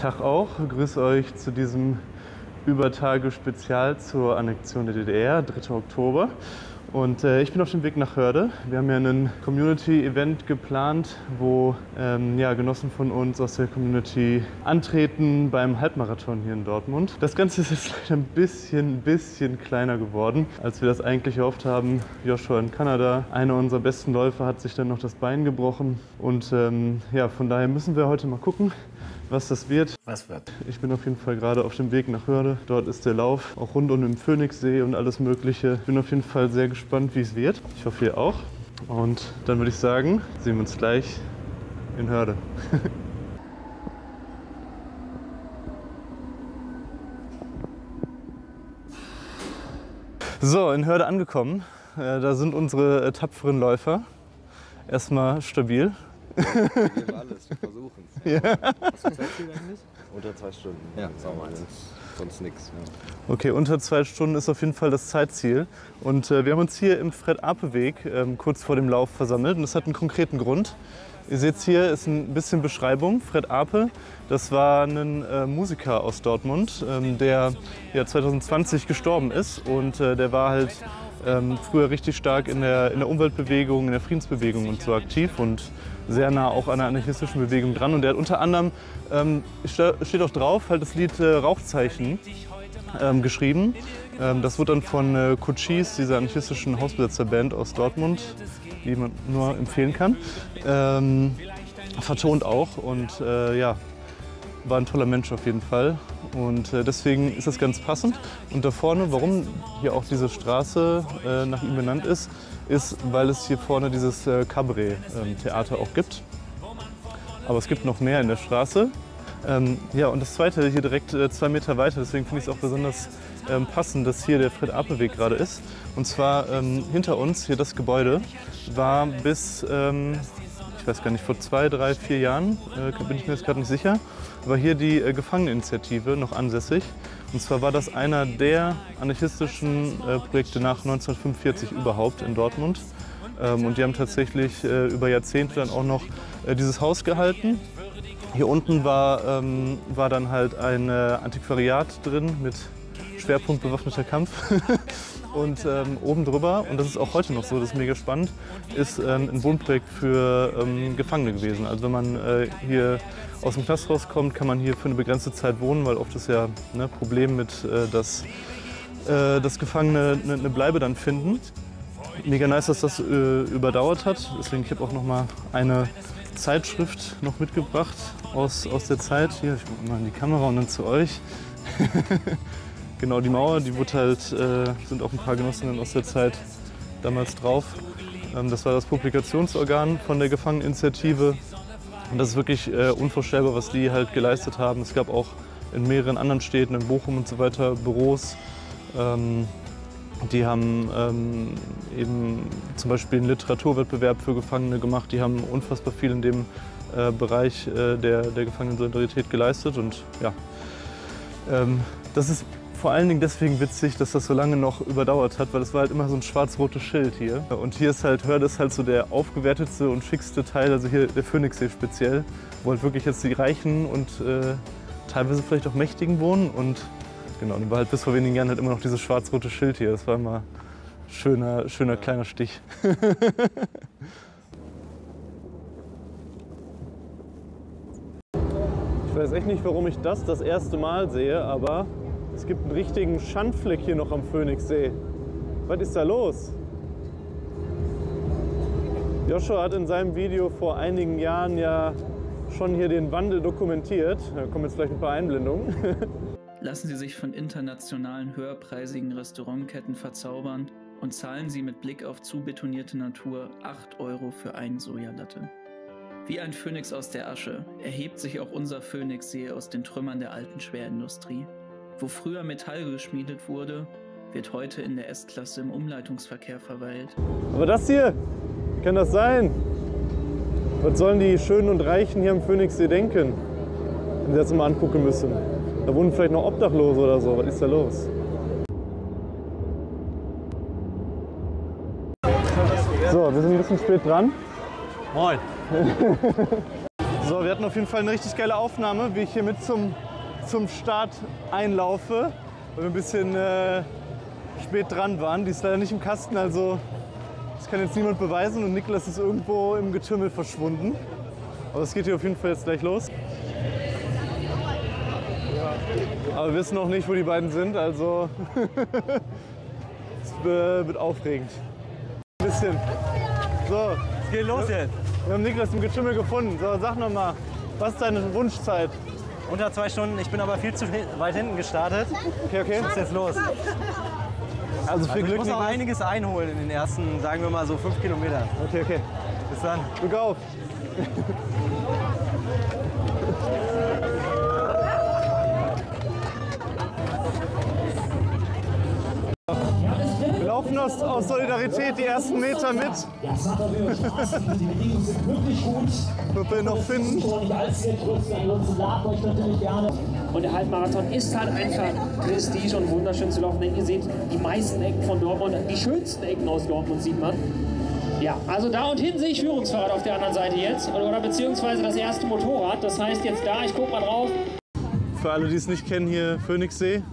Tag auch, grüße euch zu diesem Übertage-Spezial zur Annexion der DDR, 3. Oktober. Und ich bin auf dem Weg nach Hörde. Wir haben ja ein Community-Event geplant, wo Genossen von uns aus der Community antreten beim Halbmarathon hier in Dortmund. Das Ganze ist jetzt leider ein bisschen kleiner geworden, als wir das eigentlich erhofft haben. Joshua in Kanada, einer unserer besten Läufer, hat sich dann noch das Bein gebrochen. Und von daher müssen wir heute mal gucken, was das wird. Was wird? Ich bin auf jeden Fall gerade auf dem Weg nach Hörde. Dort ist der Lauf, auch rund um den Phoenixsee und alles Mögliche. Ich bin auf jeden Fall sehr gespannt, wie es wird. Ich hoffe, ihr auch. Und dann würde ich sagen, sehen wir uns gleich in Hörde. So, in Hörde angekommen. Da sind unsere tapferen Läufer. Erstmal stabil. Wir geben alles, wir versuchen es. Ja. Was für Zeitziel eigentlich? Unter 2 Stunden. Ja, sonst nichts. Ja. Okay, unter 2 Stunden ist auf jeden Fall das Zeitziel. Und wir haben uns hier im Fred-Ape-Weg kurz vor dem Lauf versammelt. Und das hat einen konkreten Grund. Ihr seht hier ist ein bisschen Beschreibung. Fred Ape, das war ein Musiker aus Dortmund, der 2020 gestorben ist. Und der war halt früher richtig stark in der Umweltbewegung, in der Friedensbewegung und so aktiv und sehr nah auch an der anarchistischen Bewegung dran. Und der hat unter anderem, steht auch drauf, halt das Lied Rauchzeichen geschrieben. Das wurde dann von Cochise, dieser anarchistischen Hausbesetzerband aus Dortmund, die man nur empfehlen kann, vertont auch und war ein toller Mensch auf jeden Fall. Und deswegen ist das ganz passend. Und da vorne, warum hier auch diese Straße nach ihm benannt ist, weil es hier vorne dieses Cabaret-Theater auch gibt. Aber es gibt noch mehr in der Straße. Und das zweite hier direkt 2 Meter weiter, deswegen finde ich es auch besonders passend, dass hier der Fred-Ape-Weg gerade ist. Und zwar hinter uns, hier das Gebäude, war bis, ich weiß gar nicht, vor 2, 3, 4 Jahren, bin ich mir jetzt gerade nicht sicher, war hier die Gefangeneninitiative noch ansässig. Und zwar war das einer der anarchistischen Projekte nach 1945 überhaupt in Dortmund. Und die haben tatsächlich über Jahrzehnte dann auch noch dieses Haus gehalten. Hier unten war dann halt ein Antiquariat drin mit Schwerpunkt bewaffneter Kampf. Und oben drüber, und das ist auch heute noch so, das ist mega spannend, ist ein Wohnprojekt für Gefangene gewesen. Also wenn man hier aus dem Knast rauskommt, kann man hier für eine begrenzte Zeit wohnen, weil oft ist ja ein Problem mit, dass Gefangene eine Bleibe dann finden. Mega nice, dass das überdauert hat. Deswegen, ich habe auch noch mal eine Zeitschrift noch mitgebracht aus der Zeit. Hier, ich mache mal in die Kamera und dann zu euch. Genau, die Mauer, die wurde halt, sind auch ein paar Genossinnen aus der Zeit damals drauf. Das war das Publikationsorgan von der Gefangeneninitiative. Und das ist wirklich unvorstellbar, was die halt geleistet haben. Es gab auch in mehreren anderen Städten, in Bochum und so weiter, Büros. Die haben eben zum Beispiel einen Literaturwettbewerb für Gefangene gemacht. Die haben unfassbar viel in dem Bereich der Gefangenensolidarität geleistet. Und ja, das ist vor allen Dingen deswegen witzig, dass das so lange noch überdauert hat, weil es war halt immer so ein schwarz-rotes Schild hier. Und hier ist halt, Hörde ist halt so der aufgewertetste und schickste Teil, also hier der Phoenixsee speziell, wo halt wirklich jetzt die Reichen und teilweise vielleicht auch Mächtigen wohnen. Und genau, und war halt bis vor wenigen Jahren halt immer noch dieses schwarz-rote Schild hier. Das war immer ein schöner kleiner Stich. Ich weiß echt nicht, warum ich das erste Mal sehe, aber es gibt einen richtigen Schandfleck hier noch am Phoenixsee. Was ist da los? Joshua hat in seinem Video vor einigen Jahren ja schon hier den Wandel dokumentiert. Da kommen jetzt vielleicht ein paar Einblendungen. Lassen Sie sich von internationalen, höherpreisigen Restaurantketten verzaubern und zahlen Sie mit Blick auf zubetonierte Natur 8 € für einen Sojalatte. Wie ein Phönix aus der Asche erhebt sich auch unser Phoenixsee aus den Trümmern der alten Schwerindustrie. Wo früher Metall geschmiedet wurde, wird heute in der S-Klasse im Umleitungsverkehr verweilt. Aber das hier, wie kann das sein? Was sollen die Schönen und Reichen hier am Phoenixsee denken, wenn sie das mal angucken müssen? Da wohnen vielleicht noch Obdachlose oder so. Was ist da los? So, wir sind ein bisschen spät dran. Moin. So, wir hatten auf jeden Fall eine richtig geile Aufnahme, wie ich hier mit zum Start einlaufe, weil wir ein bisschen spät dran waren. Die ist leider nicht im Kasten, also das kann jetzt niemand beweisen und Niklas ist irgendwo im Getümmel verschwunden. Aber es geht hier auf jeden Fall jetzt gleich los. Aber wir wissen noch nicht, wo die beiden sind, also es wird aufregend. Ein bisschen. So, es geht los jetzt. Wir haben Niklas im Getümmel gefunden. So, sag noch mal, was ist deine Wunschzeit? Unter 2 Stunden, ich bin aber viel zu weit hinten gestartet. Okay, okay. Was ist jetzt los? Also viel Glück. Ich muss noch einiges einholen in den ersten, sagen wir mal so 5 Kilometern. Okay, okay. Bis dann. Glück auf. Wir laufen aus Solidarität die ersten Meter mit. Wird wir noch finden. Und der Halbmarathon ist halt einfach Prestige und wunderschön zu laufen. Denn ihr seht die meisten Ecken von Dortmund, die schönsten Ecken aus Dortmund sieht man. Ja, also da und hinten sehe ich Führungsfahrrad auf der anderen Seite jetzt. Oder beziehungsweise das erste Motorrad. Das heißt jetzt da, ich gucke mal drauf. Für alle, die es nicht kennen, hier Phoenixsee.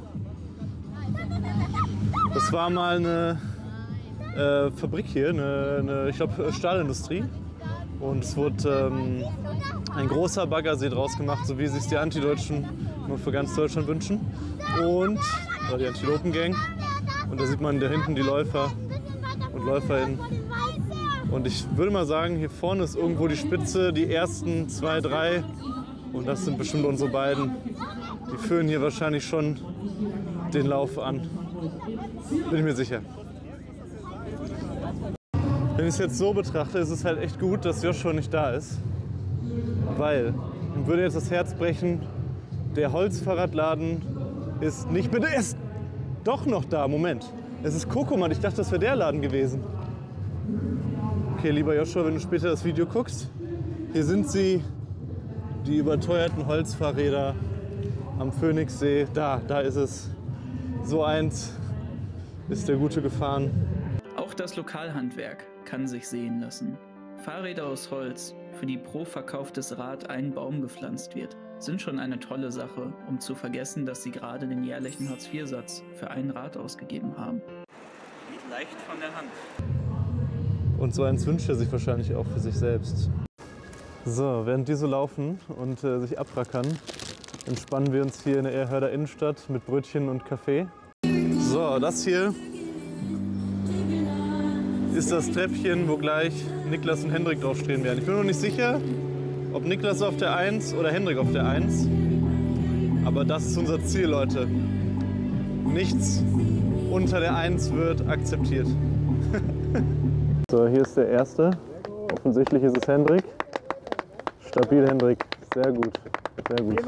Das war mal eine Fabrik hier, ich glaube Stahlindustrie. Und es wurde ein großer Baggersee draus gemacht, so wie sich die Antideutschen nur für ganz Deutschland wünschen. Und die Antilopengang. Und da sieht man da hinten die Läufer und Läuferinnen. Und ich würde mal sagen, hier vorne ist irgendwo die Spitze, die ersten 2, 3. Und das sind bestimmt unsere beiden. Die führen hier wahrscheinlich schon den Lauf an. Bin ich mir sicher. Wenn ich es jetzt so betrachte, ist es halt echt gut, dass Joshua nicht da ist. Weil, ihm würde jetzt das Herz brechen, der Holzfahrradladen ist nicht... Bitte, ist doch noch da, Moment. Es ist Kokomat, ich dachte, das wäre der Laden gewesen. Okay, lieber Joshua, wenn du später das Video guckst, hier sind sie, die überteuerten Holzfahrräder am Phoenixsee. Da ist es. So eins ist der Gute gefahren. Auch das Lokalhandwerk kann sich sehen lassen. Fahrräder aus Holz, für die pro verkauftes Rad ein Baum gepflanzt wird, sind schon eine tolle Sache, um zu vergessen, dass sie gerade den jährlichen Hartz-IV-Satz für ein Rad ausgegeben haben. Geht leicht von der Hand. Und so eins wünscht er sich wahrscheinlich auch für sich selbst. So, während die so laufen und sich abrackern, entspannen wir uns hier in der Erhörder Innenstadt mit Brötchen und Kaffee. So, das hier ist das Treppchen, wo gleich Niklas und Hendrik draufstehen werden. Ich bin noch nicht sicher, ob Niklas auf der 1 oder Hendrik auf der 1. Aber das ist unser Ziel, Leute. Nichts unter der 1 wird akzeptiert. So, hier ist der erste. Offensichtlich ist es Hendrik. Stabil, Hendrik. Sehr gut. Sehr gut.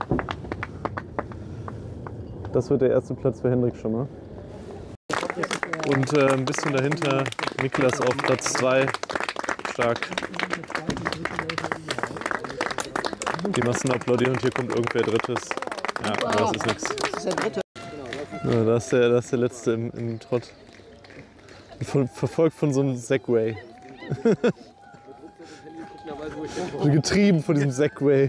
Das wird der erste Platz für Hendrik schon mal. Und ein bisschen dahinter Niklas auf Platz 2. Stark. Die Massen applaudieren und hier kommt irgendwer Drittes. Ja, aber das ist nichts. Das ist der Dritte. Ja, da ist der Letzte im Trott. Verfolgt von so einem Segway. Getrieben von diesem Segway.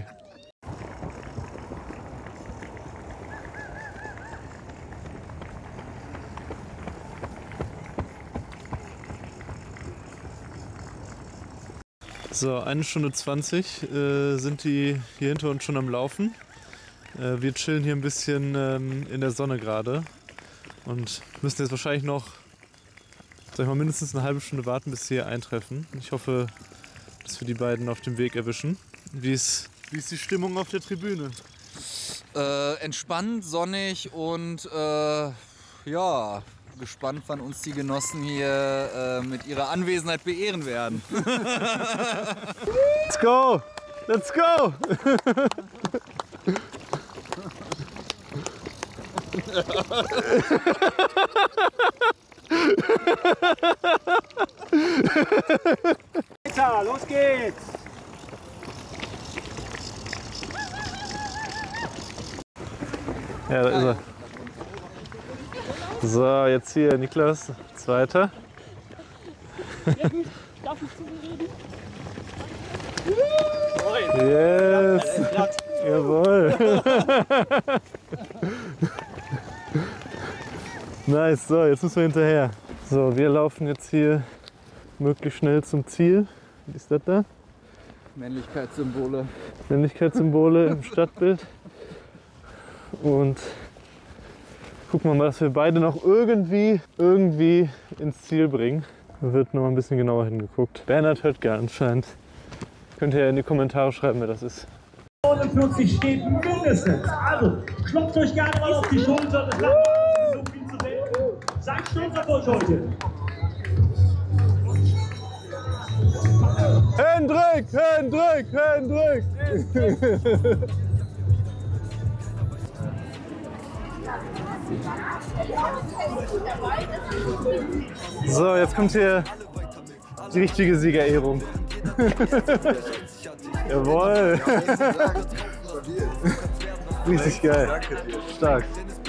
So, 1 Stunde 20 sind die hier hinter uns schon am Laufen. Wir chillen hier ein bisschen in der Sonne gerade und müssen jetzt wahrscheinlich noch, sag ich mal, mindestens eine halbe Stunde warten, bis sie hier eintreffen. Ich hoffe, dass wir die beiden auf dem Weg erwischen. Wie ist die Stimmung auf der Tribüne? Entspannt, sonnig und ja, gespannt, wann uns die Genossen hier mit ihrer Anwesenheit beehren werden. Let's go! Let's go! Los geht's! Ja, da ist er. So, jetzt hier Niklas, Zweiter. Ja gut, darf ich zu mir reden? Yes! Jawohl! Nice, so, jetzt müssen wir hinterher. So, wir laufen jetzt hier möglichst schnell zum Ziel. Wie ist das da? Männlichkeitssymbole. Männlichkeitssymbole im Stadtbild. Und gucken wir mal, dass wir beide noch irgendwie ins Ziel bringen. Da wird noch mal ein bisschen genauer hingeguckt. Bernhard Höttger anscheinend. Könnt ihr ja in die Kommentare schreiben, wer das ist. 49 steht mindestens. Also, klopft euch gerne mal auf die Schulter. Das lasst so viel zu denken. Seid stolz auf euch heute. Hendrik! Hendrik! Hendrik! So, jetzt kommt hier die richtige Siegerehrung. Jawohl! Richtig geil. Stark.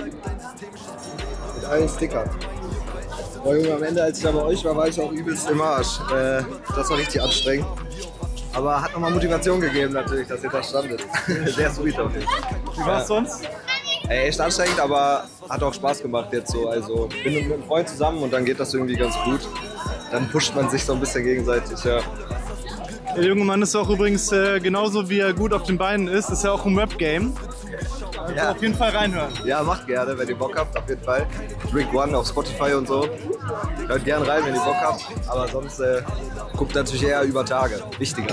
Mit allen Stickern. Oh Junge, am Ende, als ich da bei euch war ich auch übelst im Arsch. Das war richtig anstrengend. Aber hat nochmal Motivation gegeben natürlich, dass ihr da standet. Sehr sweet auf jeden Fall. Wie war es sonst? Echt anstrengend, aber hat auch Spaß gemacht jetzt so. Also bin mit einem Freund zusammen und dann geht das irgendwie ganz gut. Dann pusht man sich so ein bisschen gegenseitig, ja. Der junge Mann ist auch übrigens genauso wie er gut auf den Beinen ist ja auch im Rap-Game. Also Ja. auf jeden Fall reinhören. Ja, macht gerne, wenn ihr Bock habt, auf jeden Fall. Rick One auf Spotify und so. Hört gerne rein, wenn ihr Bock habt. Aber sonst guckt natürlich eher über Tage. Wichtiger.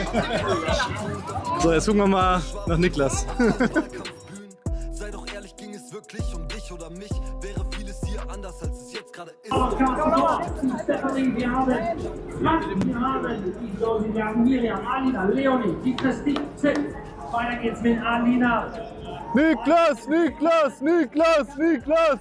So, jetzt gucken wir mal nach Niklas. Sei doch ehrlich, ging es wirklich um dich oder mich? Wäre vieles hier anders, als es jetzt gerade ist. Wir haben Miriam, Alina, Leonie, die Christine, Zip. Weiter geht's mit Alina. Niklas, Niklas, Niklas, Niklas!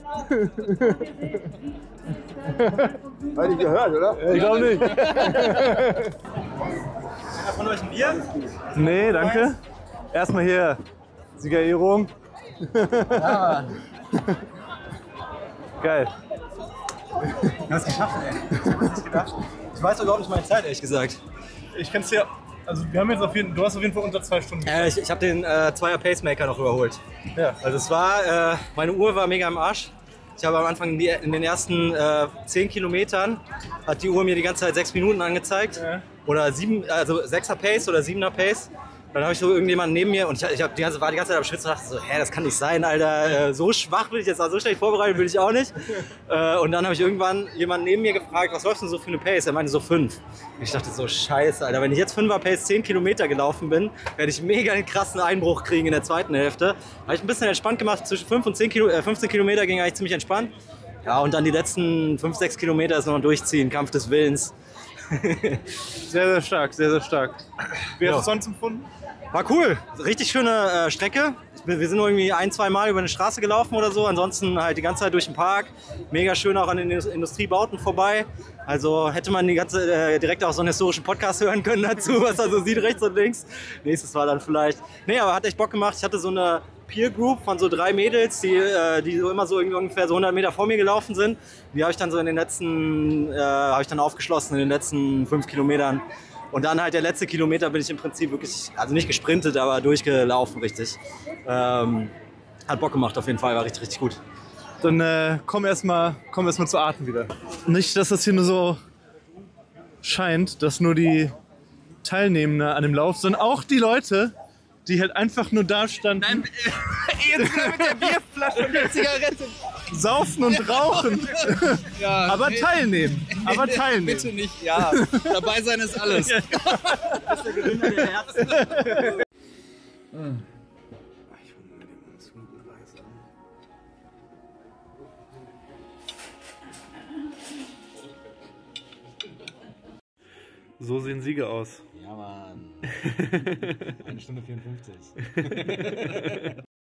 Hat ihr gehört, oder? Ich glaube nicht. Einer von euch ein Bier? Nee, danke. Erstmal hier Siegerehrung. Geil. Du hast es geschafft, ey. Ich hab nicht gedacht. Ich weiß überhaupt nicht meine Zeit, ehrlich gesagt. Ich kenn's ja. Also wir haben jetzt du hast auf jeden Fall unter 2 Stunden. Ich habe den Zweier Pacemaker noch überholt. Ja. Also es war, meine Uhr war mega im Arsch. Ich habe am Anfang in den ersten 10 Kilometern hat die Uhr mir die ganze Zeit 6 Minuten angezeigt. Ja. Oder 7, also 6er Pace oder 7er Pace. Dann habe ich so irgendjemanden neben mir und ich war die ganze Zeit am Schwitzen und dachte so, hä, das kann nicht sein, Alter, so schwach bin ich jetzt, so schlecht vorbereitet bin ich auch nicht. Und dann habe ich irgendwann jemanden neben mir gefragt, was läufst du denn so für eine Pace? Er meinte so 5. Und ich dachte so, scheiße, Alter, wenn ich jetzt 5er Pace 10 Kilometer gelaufen bin, werde ich mega einen krassen Einbruch kriegen in der zweiten Hälfte. Habe ich ein bisschen entspannt gemacht, zwischen 5 und 15 Kilometer ging eigentlich ziemlich entspannt. Ja, und dann die letzten 5, 6 Kilometer ist noch ein Durchziehen, Kampf des Willens. Sehr, sehr stark, sehr, sehr stark. Wie hast du es sonst empfunden? War cool, richtig schöne Strecke. Wir sind nur irgendwie 1-2 Mal über eine Straße gelaufen oder so. Ansonsten halt die ganze Zeit durch den Park. Mega schön auch an den Industriebauten vorbei. Also hätte man direkt auch so einen historischen Podcast hören können dazu, was er so sieht, rechts und links. Nächstes Mal dann vielleicht. Nee, aber hat echt Bock gemacht. Ich hatte so eine Peer Group von so 3 Mädels, die so immer so ungefähr so 100 Meter vor mir gelaufen sind. Die habe ich dann so aufgeschlossen in den letzten 5 Kilometern. Und dann halt der letzte Kilometer bin ich im Prinzip wirklich, also nicht gesprintet, aber durchgelaufen richtig. Hat Bock gemacht auf jeden Fall, war richtig, richtig gut. Dann komm erst mal zu Atem wieder. Nicht, dass das hier nur so scheint, dass nur die Teilnehmenden an dem Lauf, sondern auch die Leute, die halt einfach nur da standen. Nein, jetzt mit der Bierflasche und der Zigarette. Saufen und rauchen. Ja, aber teilnehmen. Aber teilnehmen. Bitte nicht, ja. Dabei sein ist alles. Das ist der Gewinner der Herzen. So sehen Siege aus. Ja, Mann. 1 Stunde 54.